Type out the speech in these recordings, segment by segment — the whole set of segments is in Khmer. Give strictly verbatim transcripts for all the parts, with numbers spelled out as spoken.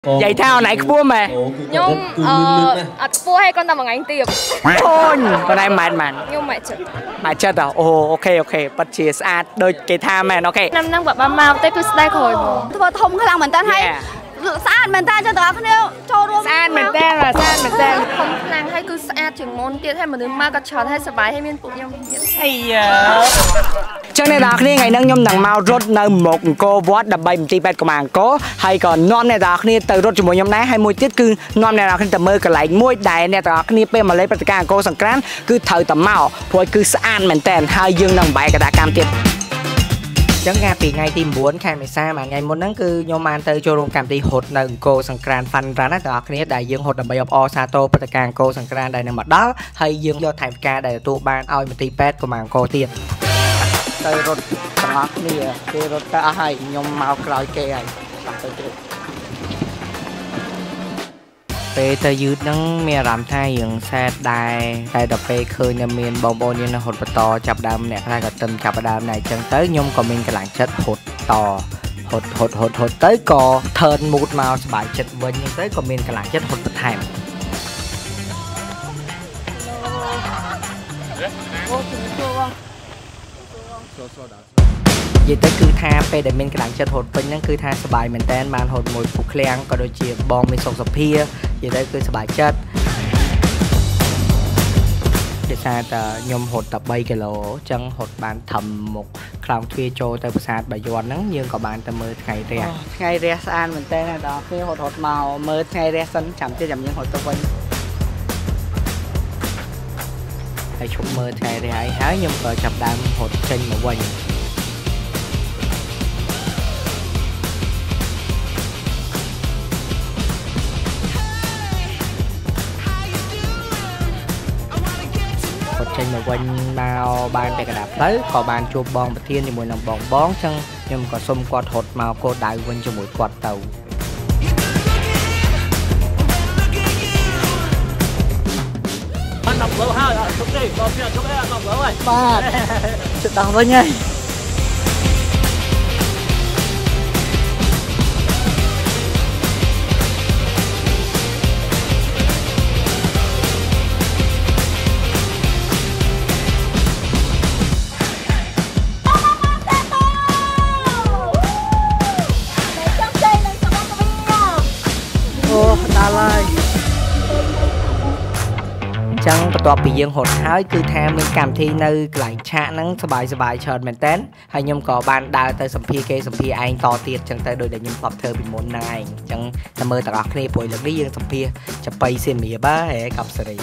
Vậy thao này cua mẹ nhưng ở cua hay con tao bằng anh tiệp thôi con này mệt mệt nhưng mẹ chết mệt chết à ồ ok ok bắt chia sát đôi cái tham mẹ ok năm năm gặp ba mau tới cứ đây khỏi thôi thông khả năng mình tên hay sát mình tên cho tao cái cho luôn sát mình tên là sát mình tên không năng hay cứ sát chừng môn tiết hay mà đừng ma cắt chọt hay sờ bài hay miên phụ nhau hay cho nên là khi ngày nâng nhom đằng mau rốt nơi một cô vót đập bay một tí bẹt của màng cố hay còn non này là khi từ rốt cho một nhóm ná hay môi tiết cứ non này là khi tầm mơ cả lại môi đại này là khi pe mà lấy bát càng cô sẵn cán cứ thời tầm màu thôi cứ sát mình tên hai dương đằng bài cả đã cam tiết chẳng ngheពីថ្ងៃទីchínខែមេសាមួយថ្ងៃមុនហ្នឹងគឺខ្ញុំបានទៅចូលរួមកម្មវិធីហត់នៅអង្គរសង្ក្រាន្ត Fun Run ណាបងប្អូនគ្នាដែលយើងហត់ដើម្បីអបអរសាទរព្រឹត្តិការណ៍អង្គរសង្ក្រាន្តដែលនឹងមកដល់ហើយយើងយកថវិកាដែលទទួលបានឲ្យមន្ទីរពេទ្យកុមារអង្គរទៀតទៅរត់ទាំងអស់គ្នាគេរត់ទៅអស់ហើយខ្ញុំមកក្រោយគេហើយទៅទៀតពេលទៅយឺតហ្នឹងមានអារម្មណ៍ថាយើងសែតដែរតែដល់ពេលឃើញតែមានបងប្អូនយើងនៅហត់បន្តចាប់ដើមម្នាក់ខ្លះក៏ទឹមចាប់ដើមដែរអញ្ចឹងទៅខ្ញុំក៏មានកម្លាំងចិត្តហត់តហត់ហត់ហត់ហត់ទៅក៏ turn mood មកសប្បាយចិត្តវិញអញ្ចឹងទៅក៏មានកម្លាំងចិត្តហត់បន្ថែមនិយាយទៅគឺថាពេលដែលមានកម្លាំងចិត្តហត់ពេញហ្នឹងគឺថាសប្បាយមែនតើបានហត់មួយពុកឃ្លាំងក៏ដូចជាបងមានសុខភាពនិយាយទៅគឺសប្បាយចិត្តគេថាតខ្ញុំហត់តែ3គីឡូអញ្ចឹងហត់បានធំមុខខ្លោងទ្វារចូលទៅប្រាសាទបាយ័នហ្នឹងយើងក៏បានទៅមើលថ្ងៃរះថ្ងៃរះស្អាតមែនតើដល់ពេលហត់ហត់មកមើលថ្ងៃរះសិនចាំទៀតចាំយើងហត់ទៅវិញហើយឈប់មើលថ្ងៃរះហើយហើយខ្ញុំក៏ចាប់ដើមហត់ចេញមកវិញចេញមកវិញមកបានតែកណ្ដាប់ទៅក៏បានជួបបងប្រធានជាមួយនឹងបងបងអញ្ចឹងខ្ញុំក៏សុំគាត់រត់មកគោលដៅវិញជាមួយគាត់ទៅបានដល់លើហើយអត់ជុកទេក៏ជុកទេអត់ដល់លើហើយបាទជិតដល់វិញហើយចឹងបន្ទាប់ពីយើងហត់ហើយគឺថាមានកម្មវិធីនៅកន្លែងឆាកហ្នឹងសบายសบายច្រើនមែនតើហើយខ្ញុំក៏បានដើរទៅសម្ភារគេសម្ភារឯងតទៀតចឹងទៅដោយដែលខ្ញុំធ្លាប់ធ្វើពីមុនហ្នឹងឯងចឹងតែមើលទាំងអស់គ្នាព្រោះលើកនេះយើងសម្ភារចបៃសៀមរាបហ៎កប់សេរី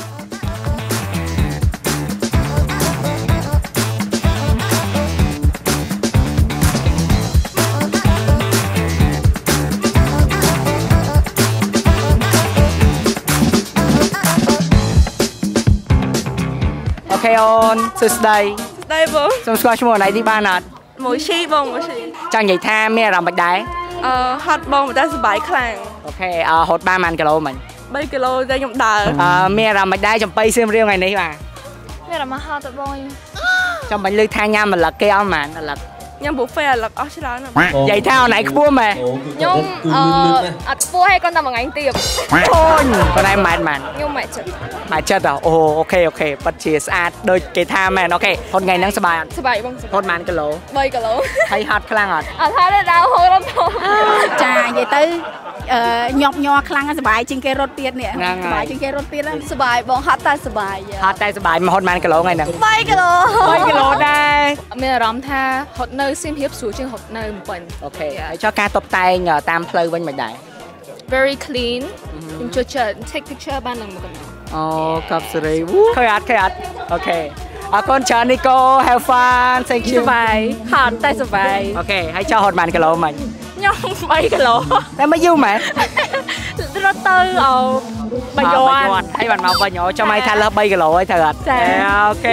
អូខេអូនសួស្ដីស្ដីបងសូមស្គាល់ឈ្មោះណៃទីបានអត់មួយឈីបងមួយឈីចង់និយាយថាមានអារម្មណ៍មិនដែរអឺហត់បងតែសុបាយខ្លាំងអូខេអឺហត់បានប៉ុន្មានគីឡូមិញ 3គីឡូតែខ្ញុំដើរអឺមានអារម្មណ៍មិនដែរចំបៃសៀមរាបថ្ងៃនេះបាទមានអារម្មណ៍ហត់ទៅបងចាំបាញ់លើថាញ៉ាំម្លឹកគេអត់ហ្មងម្លឹកញ៉ាំប៊ូហ្វេអាឡឹកអស់ច្រើននិយាយថាអនឡាញខ្ពស់មែនខ្ញុំអឺអត់ខ្ពស់ហើយគាត់តែមួយថ្ងៃទៀតអូយគាត់តែម៉ែនម៉ែនខ្ញុំម៉ែចិត្តម៉ែចិត្តអូអូខេអូខេប៉ាត់ជាស្អាតដូចគេថាមែនអូខេហត់ថ្ងៃហ្នឹងសប្បាយអត់សប្បាយបងហត់ប៉ុន្មានគីឡូ 3គីឡូហើយហត់ខ្លាំងអត់អត់ហត់ទេដល់ហូររត់ចានិយាយទៅអឺញាប់ញ័រខ្លាំងសប្បាយជាងគេរត់ទៀតនេះសប្បាយជាងគេរត់ទៀតសប្បាយបងហត់តែសប្បាយហត់តែសប្បាយមកហត់ប៉ុន្មានគីឡូថ្ងៃហ្នឹង 3គីឡូ 3គីឡូដែរមានអារម្មណ៍ថាហត់នៅសៀមរាបស្រួលជាងហត់នៅភ្នំពេញអូខេហើយចុះការតុបតែងតាមផ្លូវវិញមិនដែរ very clean ខ្ញុំជួយ take picture បាននឹងមកកណ្ដោអូកប់សេរីឃើញអត់ឃើញអត់អូខេអរគុណច្រើននីកូ have fun thank you សប្បាយហត់តែសប្បាយអូខេហើយចុះហត់ប៉ុន្មានគីឡូមិញខ្ញុំ3គីឡូតែមកយូរមែនរត់ទៅអូបាយ័នហើយបានមកវិញអូចាំឲ្យថាលើស3គីឡូហើយត្រូវអត់ចាអូខេ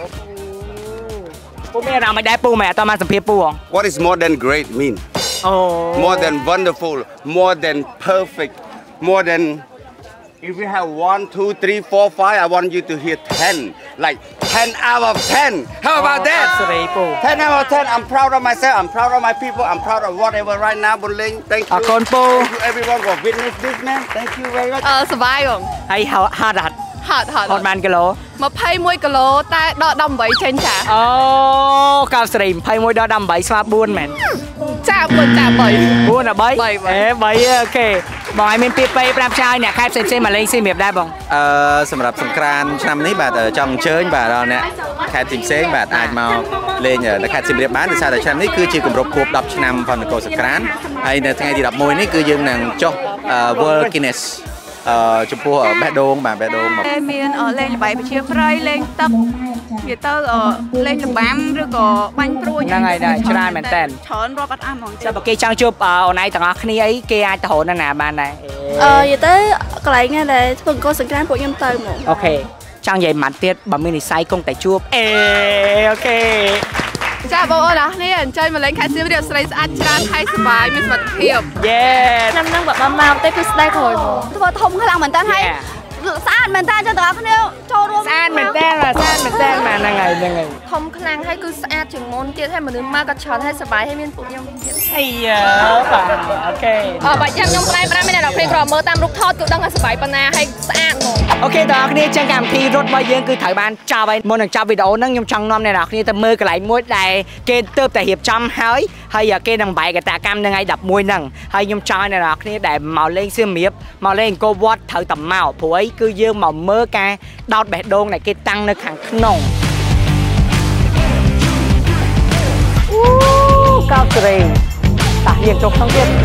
ពូមានអារម្មណ៍មិនដែរពូមែនអត់តមកសម្ភារពូហ៎ What is more than great mean Oh more than wonderful more than perfect more than if you have one, two, three, four, five, I want you to hear ten, like ten out of ten. How about that? ten out of ten. I'm proud of myself. I'm proud of my people. I'm proud of whatever right now. Buling, thank you. Thank you everyone for witness this, man. Thank you very much. អឺសុបាយបងហើយហត់ហត់ហត់ហត់ហត់ហត់បានគីឡូ 21គីឡូតែដកដប់8ចេញចាអូកៅស្រី21ដល់18ស្មើ4មែនចា4ចា3 4ដល់3អេ3អូខេបងឲ្យមានពីពេ5ផ្សាយអ្នកខេត្តផ្សេងៗមកលេងស៊ីមៀបដែរបងអឺសម្រាប់សង្ក្រានឆ្នាំនេះបាទចង់អញ្ជើញបាទដល់អ្នកខេត្តផ្សេងៗបាទអាចមកលេងនៅខេត្តសៀមរាបបានដោយសារតែឆ្នាំនេះគឺជាគម្រប់ខួប10ឆ្នាំផងនគរសង្ក្រានហើយនៅថ្ងៃទី11នេះគឺយើងនឹងចុះ World Guinness អឺចំពោះបេះដូងបាទបេះដូងមកមានលេងល្បែងប្រជាប្រិយលេងទឹកនិយាយទៅលេងលំបាំឬក៏បាញ់ព្រួយហ្នឹងហើយដែរច្រើនមែនតើច្រើនរាប់អត់អស់ហ្មងចាំបើគេចង់ជួបអូនឯងទាំងអស់គ្នាអីគេអាចទៅរកនៅណាបានដែរអឺនិយាយទៅកន្លែងណាដែលធ្វើអង្គសង្ក្រានពួកខ្ញុំទៅហ្មងអូខេចង់និយាយម៉ាត់ទៀតបើមាននិស័យគង់តែជួបអេអូខេចាបងប្អូនអរគ្នាអញ្ជើញមកលេងខេត្តសៀមរាបស្រីស្អាតច្រើនហើយសប្បាយមានសុវត្ថិភាពយេឆ្នាំហ្នឹងបើបានមកទៅគឺស្ដែកក្រោយមកធ្វើធំខ្លាំងមែនតើហើយស្អាតមែនតើចឹងបងប្អូនគ្នាចូលរួមស្អាតមែនតើស្អាតមែនតើបាទហ្នឹងហើយហ្នឹងហើយធំខ្លាំងហើយគឺស្អាតជាងមុនទៀតហើយមនុស្សមកក៏ច្រើនហើយសប្បាយហើយមានពួកខ្ញុំទៀតអីយ៉ាបាទអូខេអឺបើយ៉ាងខ្ញុំផ្លែប្រាំមានអ្នកដល់ព្រេងក្រមើលតាមរូបថតគឺដឹងថាសប្បាយប៉ុណ្ណាហើយស្អាតហ្មងអូខេបងប្អូនគ្នាចឹងកម្មវិធីរត់របស់យើងគឺត្រូវបានចប់ហើយមុននឹងចប់វីដេអូហ្នឹងខ្ញុំចង់នាំអ្នកនរគ្នាទៅមើលកន្លែងមួយដែលគេទើបតែរៀបចំហើយហើយគេនឹងបែកកតកម្មនៅថ្ងៃ11ហ្នឹងហើយខ្ញុំចង់ឲ្យអ្នកនរគ្នាដែលមកលេងសៀមរាបមកលេងអង្គរវត្តត្រូវតែមកព្រោះអីគឺយើងមកមើលការដោតបេះដូងដែលគេតាំងនៅខាងក្នុងអូកោតស្រីតាយើងចូលក្នុងទៀត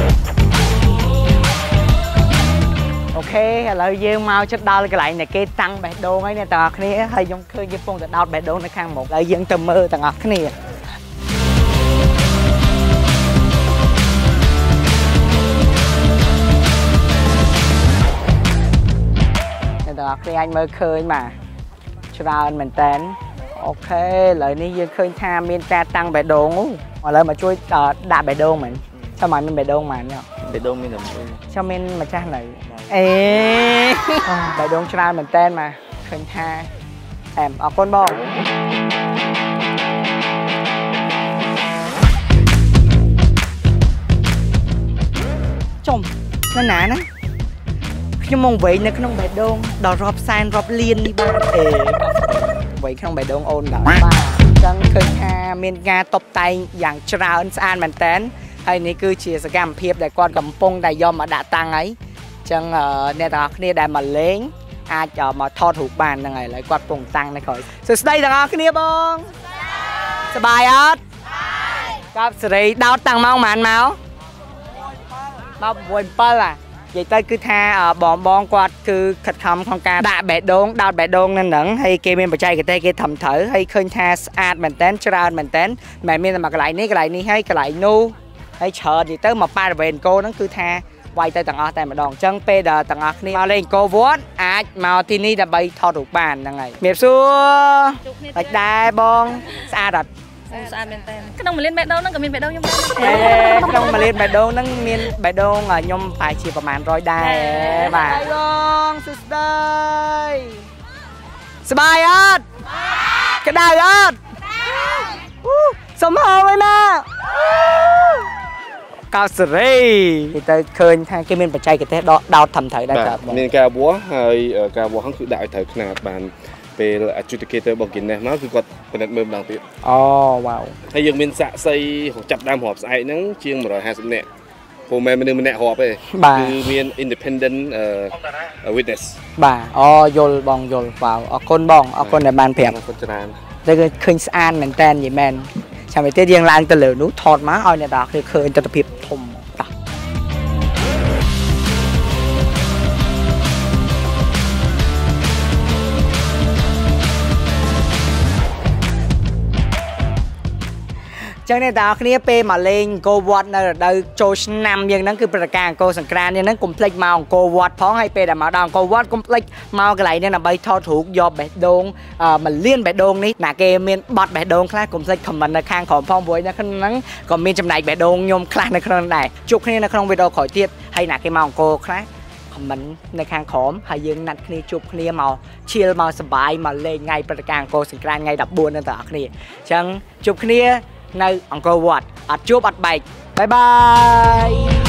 អូខេឥឡូវយើងមកចិត្តដល់កន្លែងដែលគេតាំងបេះដូងហើយអ្នកទាំងអស់គ្នាហើយខ្ញុំឃើញយើងកំពុងតែដោតបេះដូងនៅខាងមុខហើយយើងទៅមើលទាំងអស់គ្នាដល់គ្នាអាចមើលឃើញបាទច្រើនមែនតើអូខេឥឡូវនេះយើងឃើញថាមានការតាំងបេះដូងឥឡូវមកជួយដាក់បេះដូងមែនចាំមកមានបេះដូងមែនបេះដូងមានតែមួយចាំមានម្ចាស់នៅអេបេះដូងច្រើនមែនតើមកឃើញថាអែមអរគុណបងចំនៅណាណាខ្ញុំមកវិញនៅក្នុងបេះដូងដល់រាប់សែនរាប់លាននេះបាទអេវិញក្នុងបេះដូងអូនដល់បាទអញ្ចឹងឃើញថាមានការតុបតែងយ៉ាងច្រើនស្អាតមែនតើហើយនេះគឺជាសកម្មភាពដែលគាត់កំពុងតែយកមកដាក់តាំងហើយអញ្ចឹងអ្នកទាំងអស់គ្នាដែលមកលេងអាចមកថតរូបបានហ្នឹងហើយឥឡូវគាត់កំពុងតាំងនៅក្រោយសួស្តីទាំងអស់គ្នាបងសប្បាយអត់កាប់សេរីដោតតាំងម៉ោងប៉ុន្មានមកមក6 7អានិយាយទៅគឺថាបងបងគាត់គឺខិតខំក្នុងការដាក់បេះដូងដោតបេះដូងនៅហ្នឹងហើយគេមានបច្ចេកទេសគេធំត្រូវហើយឃើញថាស្អាតមែនតើច្រើនមែនតើមិនមានតែមួយកន្លែងនេះកន្លែងនេះហើយកន្លែងនោះហើយច្រើននិយាយទៅមកប៉ារ៉ាវេនគោហ្នឹងគឺថាវាយទៅទាំងអស់តែម្ដងអញ្ចឹងពេលដែលទាំងអស់គ្នាមកលេងអង្គរវត្តអាចមកទីនេះដើម្បីថតរូបបានហ្នឹងហើយជំរាបសួរបាច់ដែរបងស្អាតអត់ស្អាតមែនតើក្នុងមួយលានបេះដូងហ្នឹងក៏មានបេះដូងខ្ញុំដែរក្នុងមួយលានបេះដូងហ្នឹងមានបេះដូងខ្ញុំប្រហែលជាប្រហែលរយដែរបាទបងសួស្តីសប្បាយអត់ក្តៅអត់សុំហៅឯណាកៅសេរីគេទៅឃើញថាគេមានបច្ចេកទេសដកដោតធំត្រូវដែរតើមានការវាស់ហើយការវាស់ហ្នឹងគឺដាក់ឲ្យត្រូវខ្នាតបានពេល adjudicator របស់ Guinness មកគឺគាត់ពិនិត្យមើលម្ដងទៀតអូវ៉ាវហើយយើងមានសាក់សីចាប់ដើមរាប់ស្អែកហ្នឹងជាងone hundred fiftyនាក់ព្រោះមិនមនុស្សម្នាក់រាប់ទេគឺមាន independent witness បាទអូយល់បងយល់វ៉ាវអរគុណបងអរគុណដែលបានប្រាប់អរគុណច្រើនតែគឺឃើញស្អាតមែនតើនិយាយមែនចាំទៅទៀតយើងឡើងទៅលើនោះថតមកឲ្យអ្នកនរគ្នាឃើញទស្សនវិជ្ជាធំតាចឹងអ្នកទាំងអស់គ្នាពេលមកលេងអង្គរវត្តនៅរដូវចូលឆ្នាំយើងហ្នឹងគឺព្រឹត្តិការណ៍អង្គរសង្ក្រាន្តយើងហ្នឹងកុំភ្លេចមកអង្គរវត្តផងហើយពេលដែលមកដល់អង្គរវត្តកុំភ្លេចមកកន្លែងនេះដើម្បីថតរូបយកបេះដូងមួយលានបេះដូងនេះណាគេមានបត់បេះដូងខ្លះកុំភ្លេច comment នៅខាងក្រោមផងព្រោះនៅក្នុងហ្នឹងក៏មានចំណែកបេះដូងខ្ញុំខ្លះនៅក្នុងដែរជួបគ្នានៅក្នុងវីដេអូក្រោយទៀតហើយណាគេមកអង្គរខ្លះ comment ในខាងក្រោមហើយយើងណាត់គ្នាជួបគ្នាមកឈៀលមកសប្បាយមកលេងថ្ងៃព្រឹត្តិការណ៍អង្គរសង្ក្រាន្តថ្ងៃដប់បួននឹងទាំងអស់គ្នាអញ្ចឹងជួបគ្នានៅអង្គរវត្តអត់ជួបអត់បែកបាយបាយ